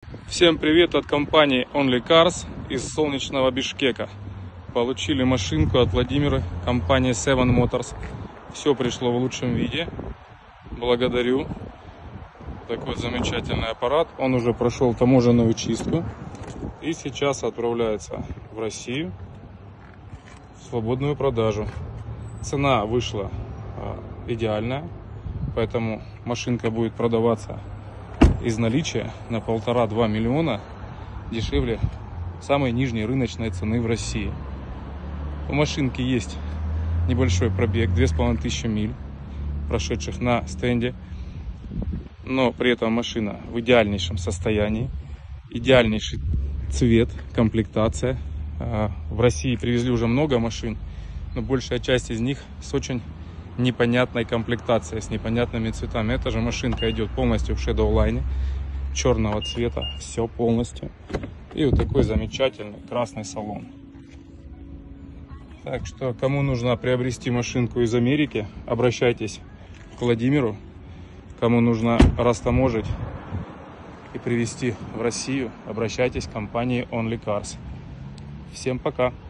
Всем привет от компании Only Cars из солнечного Бишкека. Получили машинку от Владимира, компании Seven Motors. Все пришло в лучшем виде. Благодарю. Такой замечательный аппарат. Он уже прошел таможенную чистку. И сейчас отправляется в Россию в свободную продажу. Цена вышла идеальная. Поэтому машинка будет продаваться из наличия на 1,5–2 миллиона дешевле самой нижней рыночной цены в России. У машинки есть небольшой пробег, 2500 миль, прошедших на стенде, но при этом машина в идеальнейшем состоянии, идеальнейший цвет, комплектация. В России привезли уже много машин, но большая часть из них с очень непонятной комплектацией, с непонятными цветами. Эта же машинка идет полностью в Shadowline, черного цвета, все полностью. И вот такой замечательный красный салон. Так что, кому нужно приобрести машинку из Америки, обращайтесь к Владимиру. Кому нужно растаможить и привезти в Россию, обращайтесь к компании Only Cars. Всем пока!